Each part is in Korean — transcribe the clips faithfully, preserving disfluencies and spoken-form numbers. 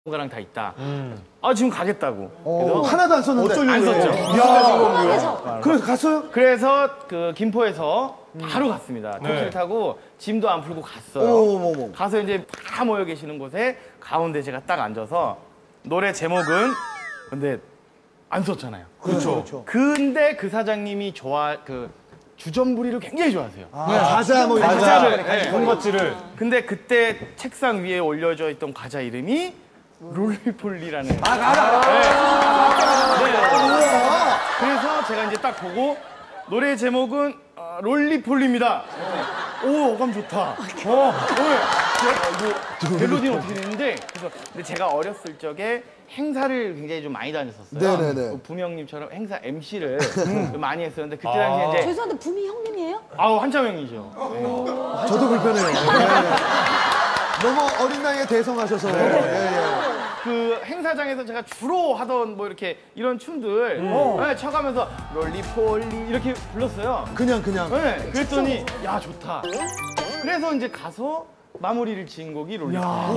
가랑 다 있다. 음. 아 지금 가겠다고. 그래서 하나도 안 썼는데. 안 썼죠. 야. 그래서 갔어요? 그래서 그 김포에서 바로 갔습니다. 택시를 네. 타고 짐도 안 풀고 갔어요. 어머머머. 가서 이제 다 모여 계시는 곳에 가운데 제가 딱 앉아서 노래 제목은 근데 안 썼잖아요. 그렇죠. 그렇죠. 근데 그 사장님이 좋아 그 주전부리를 굉장히 좋아하세요. 아, 과자 뭐 이런 과자를 네. 군것질을. 근데 그때 책상 위에 올려져 있던 과자 이름이 롤리폴리라는. 아, 알아. 네. 네. 그래서 제가 이제 딱 보고 노래 제목은 어, 롤리폴리입니다. 오, 어감 좋다. 어, 이거 멜로디는 어떻게 되는데? 그래서 근데 제가 어렸을 적에 행사를 굉장히 좀 많이 다녔었어요. 네네네. 부명님처럼 행사 엠씨를 많이 했었는데 그때 당시에 이제 죄송한데 부미 형님이에요? 아우 한참 형이죠. 네. 저도 불편해요. 네. 너무 어린 나이에 대성하셔서. 네. 예, 예. 그 행사장에서 제가 주로 하던 뭐 이렇게 이런 춤들 음. 네, 쳐가면서 롤리폴리 이렇게 불렀어요. 그냥 그냥. 네, 그랬더니 야 좋다. 그래서 이제 가서 마무리를 지은 곡이 롤리폴리.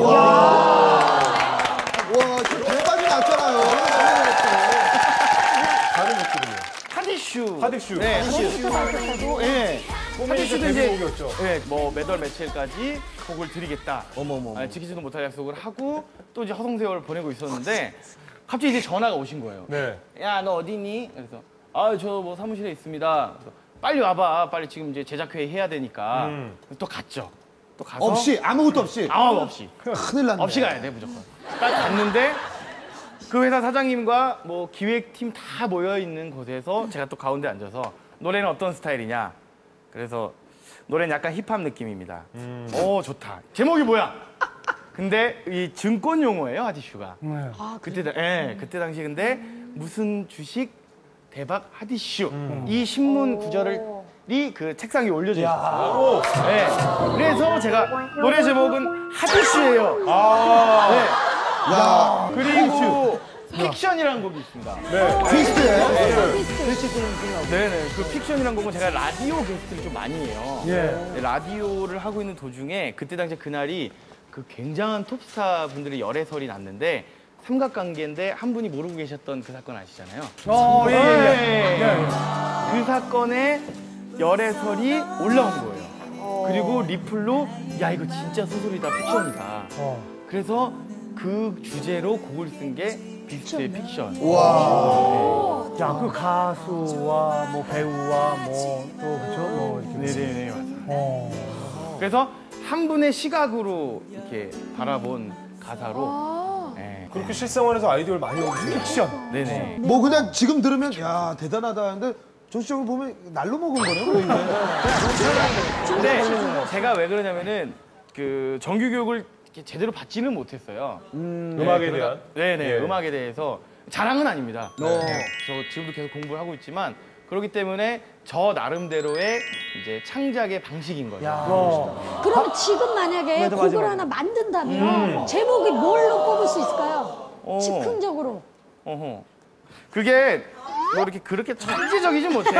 와, 진짜 대박이 났잖아요. 다른 느낌이에요. 하디슈. 하디슈. 네, 하디슈도 예. 하디슈도 이제 데뷔곡이었죠. 예, 뭐 매달 며칠까지 곡을 드리겠다. 어머머. 아, 지키지도 못할 약속을 하고 또 이제 허송세월을 보내고 있었는데 갑자기 이제 전화가 오신 거예요. 네. 야, 너 어디 있니? 그래서 아, 저 뭐 사무실에 있습니다. 그래서 빨리 와봐. 빨리 지금 이제 제작회의 해야 되니까. 음. 또 갔죠. 또 가서 없이 아무것도 없이. 아무 없이. 큰일 났네. 없이 가야 돼 무조건. 딱 갔는데 그 회사 사장님과 뭐 기획팀 다 모여 있는 곳에서 제가 또 가운데 앉아서 노래는 어떤 스타일이냐. 그래서 노래는 약간 힙합 느낌입니다. 음. 오 좋다. 제목이 뭐야? 근데 이 증권 용어예요 하디슈가. 네. 아, 그때 다, 예, 그때 당시 근데 무슨 주식 대박 하디슈 음. 이 신문 구절을 이 그 책상 위에 올려져 있었어요. 네. 그래서 제가 노래 제목은 하디슈예요. 아. 네. 야. 그리고 픽션이라는 곡이 있습니다. 네. 트위스트예요? 네네. 그 픽션이라는 곡은 제가 라디오 게스트를 좀 많이 해요. 예. 네, 라디오를 하고 있는 도중에 그때 당시 그날이 그 굉장한 톱스타 분들의 열애설이 났는데 삼각관계인데 한 분이 모르고 계셨던 그 사건 아시잖아요. 어, 예, 예. 네. 그 사건에 열애설이 올라온 거예요. 그리고 리플로 야 이거 진짜 소설이다 픽션이다. 어. 그래서 그 주제로 곡을 쓴 게 비스트의 픽션. 와. 야, 그 가수와 뭐 배우와 뭐 또 그쵸? 뭐 이렇게. 네네네 맞아요. 어. 그래서 한 분의 시각으로 이렇게 바라본 가사로. 네. 그렇게 실생활에서 아이디어를 많이 얻으시네요. 픽션. 네네. 뭐 그냥 지금 들으면 야 대단하다 하는데 전시적으로 보면 날로 먹은 거네요. 거의. 근데 제가 왜 그러냐면은 그 정규 교육을 이렇게 제대로 받지는 못했어요. 음, 음악에 그러다- 대한. 네네 예. 음악에 대해서 자랑은 아닙니다. 어. 네, 저 지금도 계속 공부를 하고 있지만 그렇기 때문에 저 나름대로의 이제 창작의 방식인 거죠. 어. 그럼 지금 만약에 곡을 하나 만든다면 제목이 뭘로 뽑을 수 있을까요? 어. 즉흥적으로. 어허. 그게 뭐 이렇게 그렇게 천재적이진 못해요.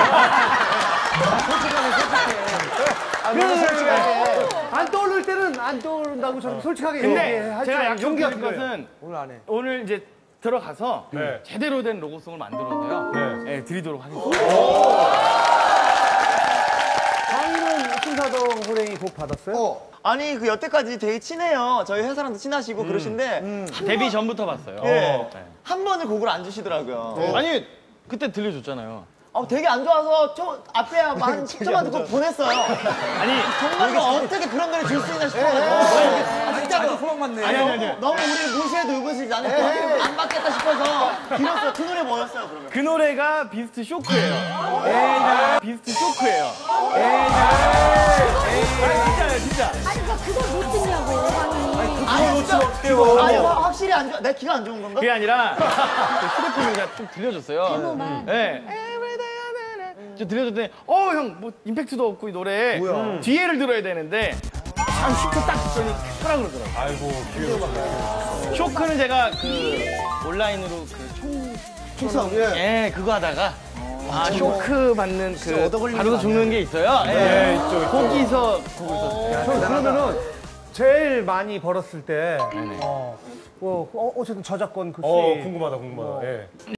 안 떠오를 때는 안 떠오른다고 저는 솔직하게 근데 얘기할 제가 줄 약속 용기가 드릴 필요해요. 것은 오늘 안 해. 오늘 이제 들어가서 네. 제대로 된 로고송을 만들어서요. 네. 네, 드리도록 하겠습니다. 강희는 신사동 호랭이 곡 받았어요? 어. 아니 그 여태까지 되게 친해요. 저희 회사랑도 친하시고 그러신데 한 데뷔 번- 전부터 봤어요. 예. 네. 한 번을 곡을 안 주시더라고요. 아니 그때 들려줬잖아요. 어, 되게 안 좋아서 저 앞에 한 십 초만 듣고 보냈어요. 아니 정말 어떻게 그런 노래 줄 수 있나 싶어가지고. 아, 진짜로. 소망 맞네. 아니 아니 아니. 너무 우리를 무시해도 의붓이 나는 그- 안 받겠다 싶어서 길었어요. 그 노래 뭐였어요 그러면? 그 노래가 비스트 쇼크예요. 에이, 비스트 쇼크예요. 에이, 에이, 진짜요, 진짜. 아니 그러니까 그걸 못 듣냐고 강희. 아니 진짜 어때요? 아니 뭐 확실히 안 좋아. 내 귀가 안 좋은 건가? 그게 아니라 그 휴대폰을 그냥 쭉 들려줬어요. 데모만. 네. 저 들려줬더니 어 형 뭐 임팩트도 없고 이 노래 음. 뒤에를 들어야 되는데 한 십 초 딱 듣더니 켜라 그러더라고요. 아이고, 기회가. 쇼크는 제가 그 온라인으로 그 총, 총성. 예. 예, 그거 하다가 아 쇼크 받는 그 얻어 걸리는 바로 거 죽는 게 있어요. 예, 네, 있죠, 있죠. 거기서 거기서 형 그러면은 제일 많이 벌었을 때 네네. 어, 뭐 어, 어쨌든 저작권 그 어, 수익 궁금하다, 궁금하다. 뭐. 예.